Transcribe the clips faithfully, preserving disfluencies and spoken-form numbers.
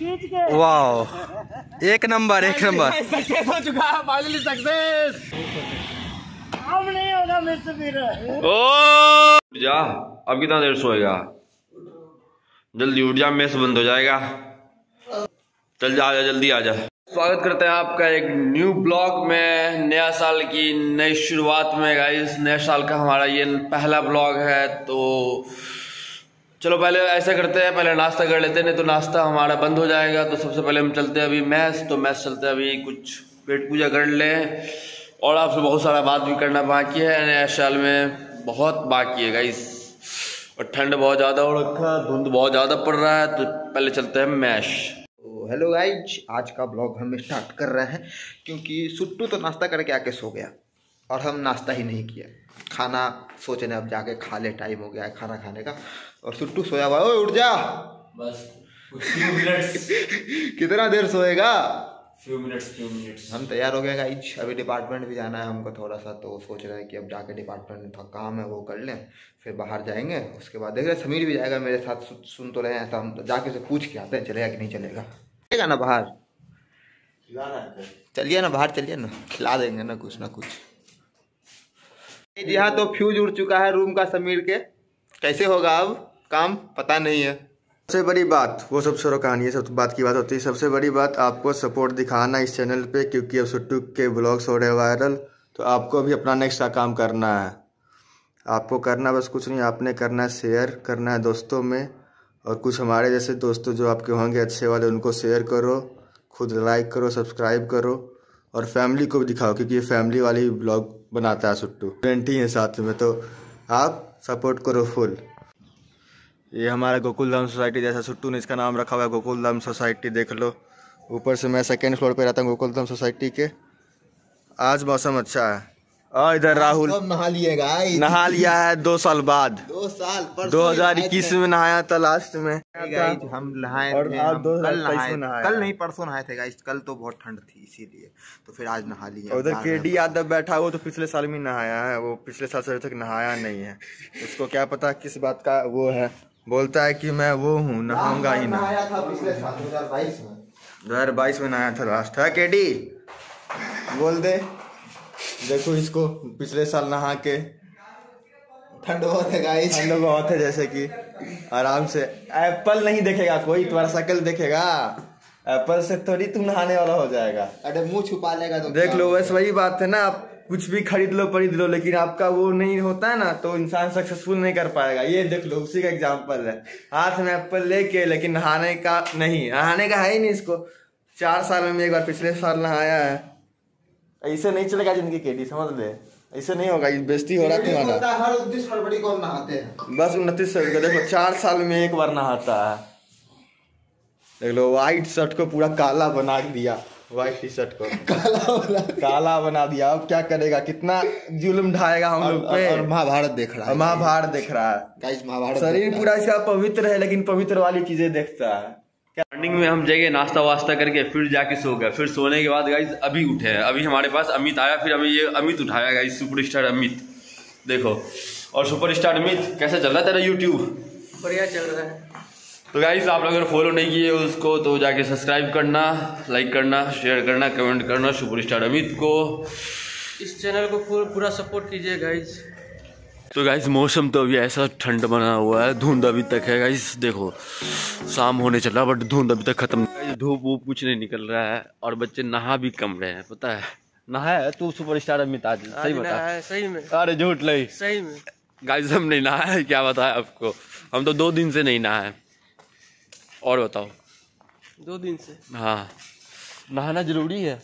खींच के। वाह, एक नंबर एक नंबर। सक्सेस हो चुका है, फाइनली सक्सेस। अब नहीं होगा मुझसे फिर। ओ जा, अब कितना देर सोएगा? जल्दी उठ जा, मेस बंद हो जाएगा। चल जा, आजा जल्दी आजा। स्वागत करते हैं आपका एक न्यू ब्लॉग में, नया साल की नई शुरुआत में गाइस। नए साल का हमारा ये पहला ब्लॉग है, तो चलो पहले ऐसा करते हैं, पहले नाश्ता कर लेते हैं, नहीं तो नाश्ता हमारा बंद हो जाएगा। तो सबसे पहले हम चलते हैं अभी मैस, तो मैस चलते हैं अभी, कुछ पेट पूजा कर लें और आपसे बहुत सारा बात भी करना बाकी है। नया साल में बहुत बाकी है गाइस, और ठंड बहुत ज़्यादा हो रखा है, धुंध बहुत ज़्यादा पड़ रहा है, तो पहले चलते हैं मैश। हेलो गाइज, आज का ब्लॉग हम स्टार्ट कर रहे हैं क्योंकि सुट्टू तो नाश्ता करके आके सो गया और हम नाश्ता ही नहीं किया। खाना सोच रहे अब जाके खा ले, टाइम हो गया है खाना खाने का, और सुट्टू सोया हुआ। ओए उठ जा, बस कुछ मिनट्स। कितना देर सोएगा? फ्यू मिनट्स फ्यू मिनट्स हम तैयार हो गए गाइज, अभी डिपार्टमेंट भी जाना है हमको थोड़ा सा, तो सोच रहे हैं कि अब जाके डिपार्टमेंट में थोड़ा काम है वो कर लें, फिर बाहर जाएंगे। उसके बाद देख रहे समीर भी जाएगा मेरे साथ, सुन तो रहे हैं, तो हम जाके से पूछ के आते हैं चलेगा कि नहीं चलेगा। चलेगा ना बाहर? चलिए ना बाहर, चलिए ना, खिला देंगे ना कुछ ना कुछ। जी हाँ, तो फ्यूज उड़ चुका है रूम का समीर के, कैसे होगा अब काम पता नहीं है। सबसे बड़ी बात, वो सब छोड़ो कहानी है, सब बात की बात होती है। सबसे बड़ी बात आपको सपोर्ट दिखाना इस चैनल पे, क्योंकि अब सुट्टू के ब्लॉग्स हो रहे वायरल, तो आपको भी अपना नेक्स्ट का काम करना है। आपको करना बस कुछ नहीं, आपने करना है शेयर करना है दोस्तों में, और कुछ हमारे जैसे दोस्तों जो आपके होंगे अच्छे वाले, उनको शेयर करो, खुद लाइक करो, सब्सक्राइब करो, और फैमिली को भी दिखाओ, क्योंकि ये फैमिली वाली ब्लॉग बनाता है सुट्टू, फ्रेंड ही है साथ में, तो आप सपोर्ट करो फुल। ये हमारा गोकुल धाम सोसाइटी, जैसा सुट्टू ने इसका नाम रखा हुआ है गोकुल धाम सोसाइटी, देख लो। ऊपर से मैं सेकेंड फ्लोर पे रहता हूँ गोकुल धाम सोसाइटी के। आज मौसम अच्छा है। और इधर राहुल नहा लिएगा, नहा लिया है दो साल बाद, दो साल दो हजार इक्कीस में नहाया था लास्ट में। हम नहाए और थे, आज हम दो हजार कल तेईस नहाए में नहाया। कल नहीं परसों नहाए थे गाइस, कल तो बहुत ठंड थी इसीलिए, तो फिर आज नहा लिया। उधर केडी यादव बैठा, वो तो पिछले साल में नहाया है, वो पिछले साल से अभी तक नहाया नहीं है। उसको क्या पता किस बात का वो है, बोलता है कि मैं वो हूँ, नहाऊंगा ही ना। नहाया था पिछले साल दो हजार बाईस में, दो हजार बाईस में नहाया था लास्ट है। केडी बोल दे, देखो इसको पिछले साल नहा के। ठंड बहुत है गाइस, ठंड बहुत है, जैसे कि आराम से एप्पल नहीं देखेगा कोई, तुम्हारा शक्ल देखेगा, एप्पल से थोड़ी तुम नहाने वाला हो जाएगा। अरे मुंह छुपा लेगा तो देख लो, बस वही बात है ना, आप कुछ भी खरीद लो खरीद लो, लेकिन आपका वो नहीं होता है ना, तो इंसान सक्सेसफुल नहीं कर पाएगा। ये देख लो, उसी का एग्जाम्पल है, हाथ में एप्पल लेके, लेकिन नहाने का नहीं, नहाने का है ही नहीं इसको। चार साल में एक बार पिछले साल नहाया है। ऐसे नहीं चलेगा जिंदगी केडी, समझ ले, ऐसे नहीं होगा, बेइज्जती हो रहा है तुम्हारा। हर उनतीस फरवरी को नहाते हैं, बस उनतीस फरवरी को, देखो चार साल में एक बार नहाता है। देख लो, व्हाइट शर्ट को पूरा काला बना दिया, व्हाइट टी शर्ट को काला बना काला बना दिया। अब क्या करेगा, कितना जुल्म ढाएगा हम लोग पे। और महाभारत देख रहा है, महाभारत देख रहा है गाइस, महाभारत। शरीर पूरा इसका पवित्र है, लेकिन पवित्र वाली चीजें देखता है। मॉर्निंग में हम जगह नाश्ता वास्ता करके फिर जाके सो गए, फिर सोने के बाद गाइस अभी उठे हैं। अभी हमारे पास अमित आया, फिर हमें ये अमित उठाया गाइस, सुपरस्टार अमित, देखो। और सुपरस्टार अमित, कैसा चल रहा है तेरा यूट्यूब? बढ़िया चल रहा है। तो गाइस आप लोग अगर फॉलो नहीं किए उसको, तो जाके सब्सक्राइब करना, लाइक करना, शेयर करना, कमेंट करना सुपरस्टार अमित को। इस चैनल को पूरा सपोर्ट कीजिए गाइस। तो गाइस मौसम तो अभी ऐसा ठंड बना हुआ है, धुंध अभी तक है गाइस, देखो शाम होने चला बट धुंध अभी तक खत्म, धूप वूप कुछ नहीं निकल रहा है, और बच्चे नहा भी कम रहे हैं, पता है। नहाया है तू सुपरस्टार अमित आज? सही बता। सही में? अरे झूठ नहीं, सही में गाइस हम नहीं नहाया है, क्या बताया आपको, हम तो दो दिन से नहीं नहाए। और बताओ? दो दिन से? हाँ, नहाना जरूरी है।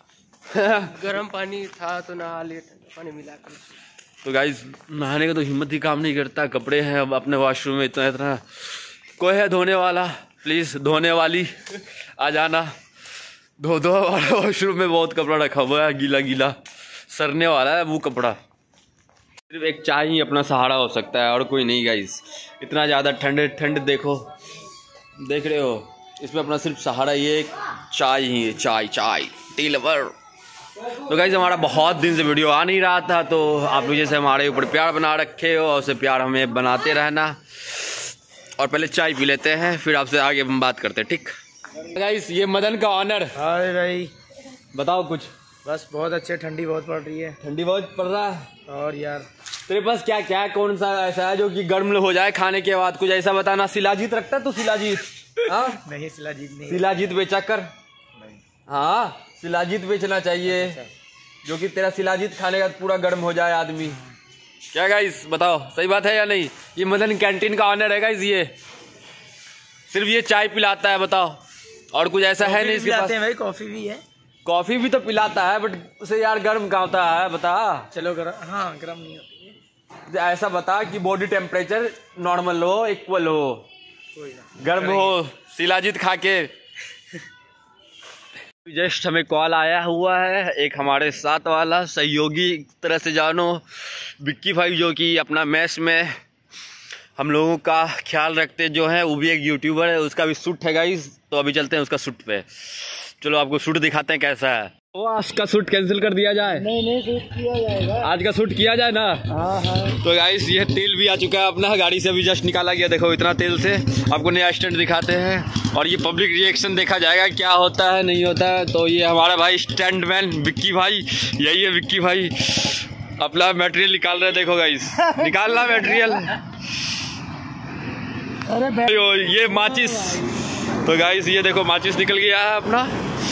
गर्म पानी था तो नहा लिया, पानी मिला कर। तो गाइस नहाने का तो हिम्मत ही काम नहीं करता, कपड़े हैं अब अपने वॉशरूम में इतना इतना, कोई है धोने वाला, प्लीज धोने वाली आ जाना, धो दो। वॉशरूम में बहुत कपड़ा रखा हुआ है, गीला गीला सरने वाला है वो कपड़ा। सिर्फ एक चाय ही अपना सहारा हो सकता है, और कोई नहीं गाइस। इतना ज़्यादा ठंड ठंड देखो, देख रहे हो, इसमें अपना सिर्फ सहारा ये चाय ही है, चाय चाय टी लवर। तो गाइस हमारा बहुत दिन से वीडियो आ नहीं रहा था, तो आप लोग जैसे हमारे ऊपर प्यार बना रखे हो, और उसे प्यार हमें बनाते रहना। और पहले चाय पी लेते हैं, फिर आपसे आगे हम बात करते हैं, ठीक? गाइस ये मदन का ऑनर। हाय भाई, बताओ कुछ। बस बहुत अच्छे, ठंडी बहुत पड़ रही है। ठंडी बहुत पड़ रहा है और यार तेरे पास क्या क्या है, कौन सा ऐसा है जो कि गर्म हो जाए खाने के बाद? कुछ ऐसा बताना। शिलाजीत रखता है तो शिलाजीत? हाँ नहीं, शिलाजीत नहीं। शिलाजीत बेचा कर। हाँ शिलाजीत बेचना चाहिए, जो कि तेरा शिलाजीत खाने का पूरा गर्म हो जाए आदमी। क्या गाइस बताओ, सही बात है या नहीं? ये मदन कैंटीन का ऑनर है गाइस। ये सिर्फ ये चाय पिलाता है, बताओ और कुछ ऐसा है नहीं इसके पास? भाई कॉफी भी है। कॉफी भी तो पिलाता है, बट उसे यार गर्म कहाँ होता है बता। चलो गर्म, हाँ गर्म नहीं होती है। ऐसा बता कि बॉडी टेम्परेचर नॉर्मल हो, इक्वल हो, कोई ना, गर्म हो शिलाजीत खा के। जस्ट हमें कॉल आया हुआ है एक हमारे साथ वाला सहयोगी तरह से जानो, विक्की भाई, जो कि अपना मैस में हम लोगों का ख्याल रखते जो है। वो भी एक यूट्यूबर है, उसका भी शूट है गाइस। तो अभी चलते हैं उसका शूट पे। चलो आपको शूट दिखाते हैं कैसा है। वो आज का शूट कैंसिल कर दिया जाए? नहीं नहीं, शूट किया जाएगा। आज का शूट किया जाए ना? हाँ हाँ। तो गाइस ये तेल भी आ चुका है अपना, गाड़ी से अभी जस्ट निकाला गया। देखो इतना तेल से आपको नया स्टंट दिखाते हैं और ये पब्लिक रिएक्शन देखा जाएगा क्या होता है नहीं होता है। तो ये हमारा भाई स्टंट मैन विक्की भाई, यही है विक्की भाई, अपना मटेरियल निकाल रहे हैं। देखो गाइस निकालना मटेरियल। अरे ये माचिस, तो गाइस ये देखो माचिस निकल गया है अपना।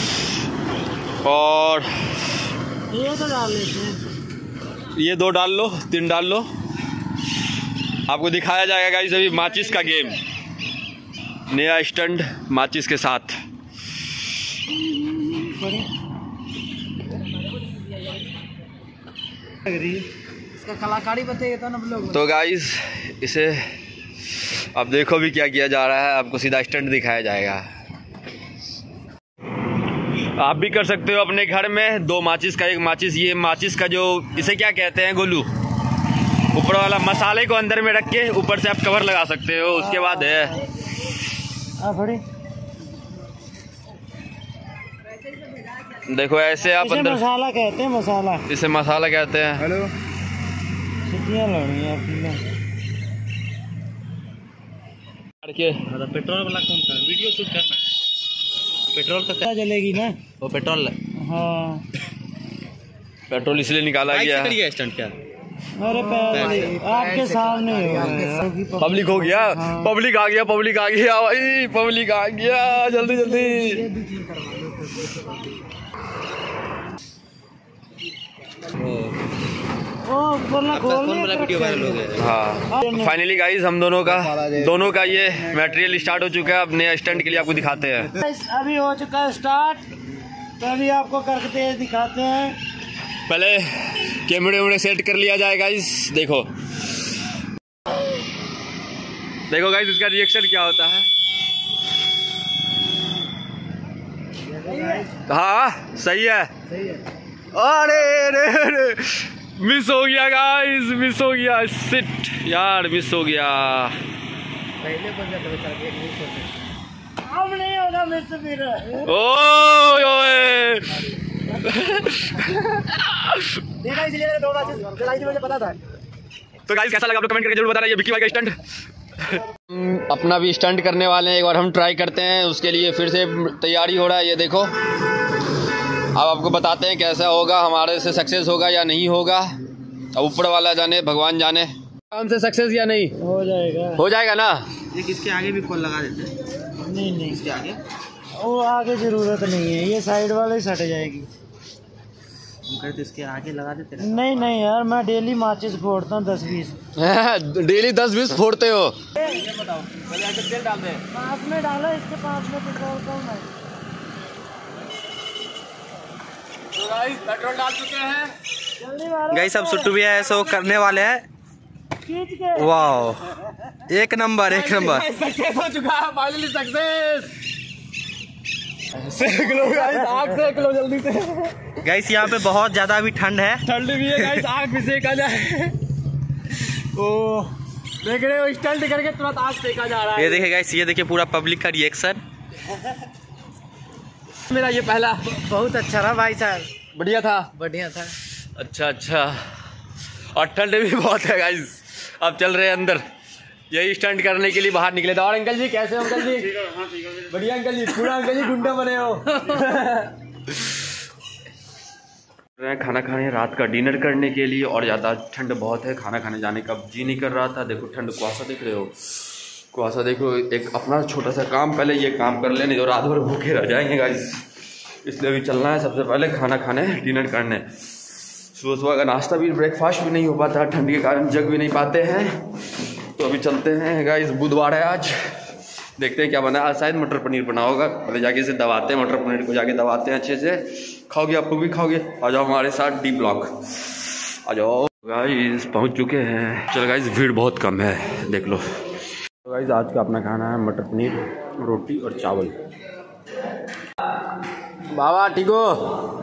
और ये तो डाल लेते हैं, ये दो डाल लो, तीन डाल लो। आपको दिखाया जाएगा गाइस अभी माचिस का गेम, नया स्टंट माचिस के साथ। इसका कलाकारी बताइए तो ना लोग। तो गाइस इसे अब देखो भी क्या किया जा रहा है, आपको सीधा स्टंट दिखाया जाएगा। आप भी कर सकते हो अपने घर में। दो माचिस का एक माचिस, ये माचिस का जो इसे क्या कहते हैं गोलू, ऊपर वाला मसाले को अंदर में रख के ऊपर से आप कवर लगा सकते हो। उसके बाद है देखो ऐसे आप अंदर, मसाला कहते हैं, मसाला इसे मसाला कहते हैं। हेलो, पेट्रोल वाला कौन सा वीडियो शूट करना है? पेट्रोल का क्या जलेगी ना वो पेट्रोल। हाँ पेट्रोल इसलिए निकाला गया है। स्टंट क्या? अरे आपके सामने पब्लिक हो गया, पब्लिक आ गया, पब्लिक आ गया भाई, पब्लिक आ गया, जल्दी जल्दी। वीडियो वायरल हो गया। हाँ फाइनली गाइस हम दोनों का दोनों का ये मटेरियल स्टार्ट हो चुका है। अब नया स्टंट के लिए आपको दिखाते हैं। अभी हो चुका है स्टार्ट, तो अभी आपको करके दिखाते हैं। पहले कैमरे वैमरे सेट कर लिया जाए गाइस। देखो देखो गाइस इसका रिएक्शन क्या होता है। हाँ सही है, सही है। अरे अरे अरे मिस हो गया गाइस, मिस हो गया, शिट यार मिस हो गया। पहले बन जाता है, अब नहीं होगा मिस फिर। ओए ओए देखा इसलिए मैंने दो मैचेस चलाई थी, मुझे पता था। तो गाइस कैसा लगा आप लोग कमेंट करके जरूर बताना। ये विक्की भाई का स्टंट अपना भी स्टंट करने वाले हैं, एक बार हम ट्राई करते हैं। उसके लिए फिर से तैयारी हो रहा है। ये देखो अब आपको बताते हैं कैसा होगा, हमारे से सक्सेस होगा या नहीं होगा। अब ऊपर वाला जाने, भगवान जाने हमसे सक्सेस या नहीं हो जाएगा। हो जाएगा ना। ये किसके आगे भी कॉल लगा देते हैं? नहीं नहीं, इसके आगे वो आगे जरूरत नहीं है, ये साइड वाले ही सट जाएगी। हम कहते इसके आगे लगा देते हैं। नहीं नहीं यार, मैं डेली माचिस फोड़ता हूँ दस बीस। डेली दस बीस फोड़ते हो? ये बताओ पहले तेल डाल दें। पास में डालो, इसके पास में पेट्रोल कम है। तो गाइस पेट्रोल डाल चुके हैं। जल्दी मारो गाइस अब सुट्टू भी है सो करने वाले हैं। खींच के। वाह एक नंबर एक नंबर। सक्सेस हो चुका है, फाइनली सक्सेस। सेक लो गाइस, आग सेक लो जल्दी से। गाइस यहाँ पे बहुत ज्यादा अभी ठंड है, ठंड भी है गाइस, आग भी सेका जाए। ओ देख रहे हो स्टंट करके तुरंत आग सेका जा रहा है। ये देखिए गाइस, ये देखिए पूरा पब्लिक का रिएक्शन। मेरा ये पहला बहुत अच्छा रहा भाई साहब, बढ़िया था। बढ़िया था। अच्छा अच्छा, और ठंड भी बहुत है गाइस। अब चल रहे हैं अंदर, यही स्टंट करने के लिए बाहर निकले थे। और अंकल जी कैसे हो अंकल जी? बढ़िया अंकल जी, पूरा अंकल जी गुंडा बने हो। खाना खाने रात का डिनर करने के लिए, और ज़्यादा ठंड बहुत है, खाना खाने जाने का जी नहीं कर रहा था। देखो ठंड, कुआसा देख रहे हो, कुआसा देखो। एक अपना छोटा सा काम, पहले ये काम कर ले, नहीं तो रात भर भूखे रह जाएंगे गाइस। इसलिए अभी चलना है सबसे पहले खाना खाने, डिनर करने। सुबह सुबह का नाश्ता भी, ब्रेकफास्ट भी नहीं हो पाता, ठंड के कारण जग भी नहीं पाते हैं। तो अभी चलते हैं गाइस। बुधवार है आज, देखते हैं क्या बना। आज शायद मटर पनीर बना होगा, पहले जाके इसे दबाते हैं, मटर पनीर को जाके दबाते हैं अच्छे से। खाओगे आप लोग भी खाओगे? आ जाओ हमारे साथ डी ब्लॉक, आ जाओ गाइस। पहुंच चुके हैं। चलो गाइस, भीड़ बहुत कम है, देख लो। तो गाइस आज का अपना खाना है मटर पनीर, रोटी और चावल। बाबा ठीक हो?